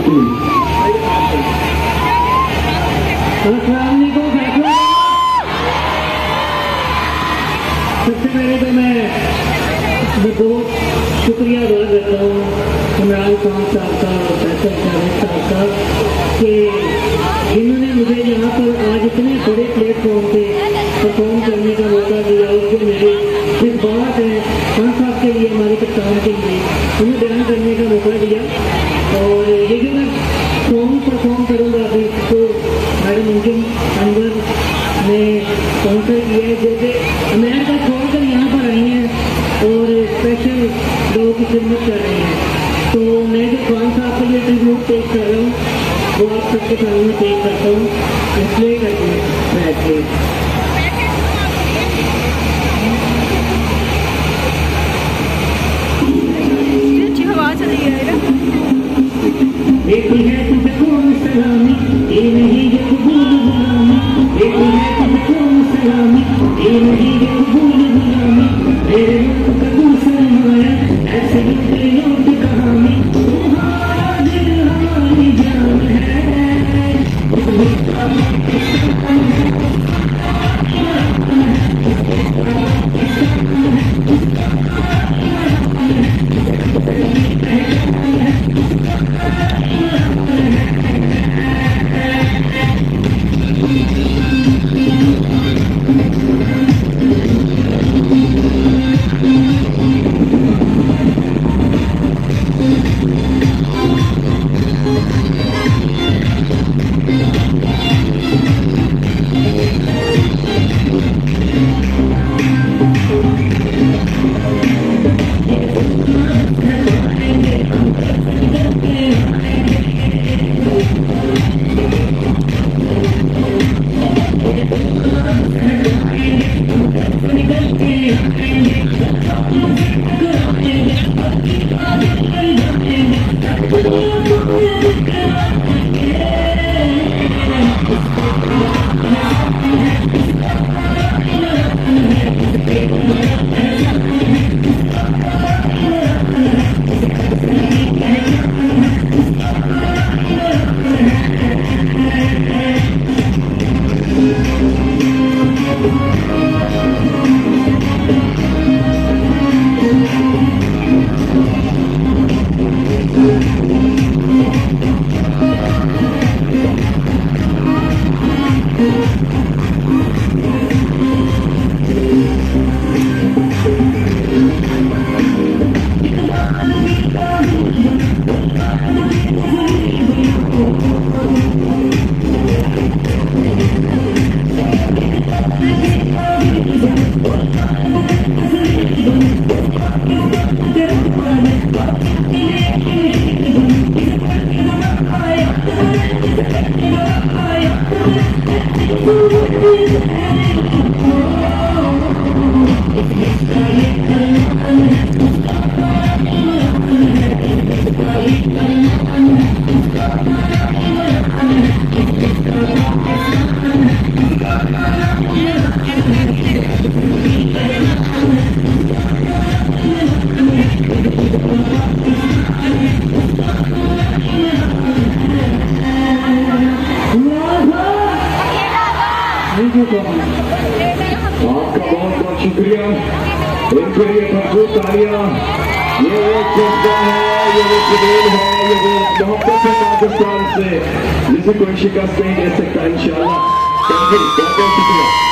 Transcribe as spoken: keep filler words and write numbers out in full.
सबसे पहले तो मैं बहुत शुक्रिया अदा करता हूँ इमरान खान साहब का और फैसल जावेद साहब का कि जिन्होंने मुझे यहाँ पर आज इतने बड़े प्लेटफॉर्म पे परफॉर्म करने का मौका दिया। उसको मेरे इस बात है खान साहब के लिए, हमारे कप्तान के लिए उन्हें बयान करने का मौका दिया। और ये जो मैं सॉन्ग परफॉर्म करूँगा अभी तो मैडम अंजुम अनवर ने स्पॉन्सर किया है, जो कि अमेरिका छोड़कर यहाँ पर आई हैं और स्पेशल लोगों की खिदमत कर रही हैं। तो मैं जो खान साहब के लिए ट्रिब्यूट पेश कर रहा हूँ वो आप सबके सामने पेश करता हूँ, इसलिए करते हैं बैठ के। अच्छी हवा चली है ना। देखी है तुझको सलामी, ये नहीं ये कबूल गुलामी, देखी है तुझको सलामी, ये नहीं ये कबूल गुलामी, तेरे मुल्क का दूसरा माया ऐसे निकले लौट कहानी, तुम्हारा दिल हमारी जान है। आपका बहुत बहुत शुक्रिया। इनके लिए भरपूर तालियां। ये वो जज्बा है, ये वो जुनून है, ये वो मोहब्बत है पाकिस्तान से जिसे कोई शिकस्त नहीं दे सकता इंशाल्लाह। थैंक यू, बहुत बहुत शुक्रिया।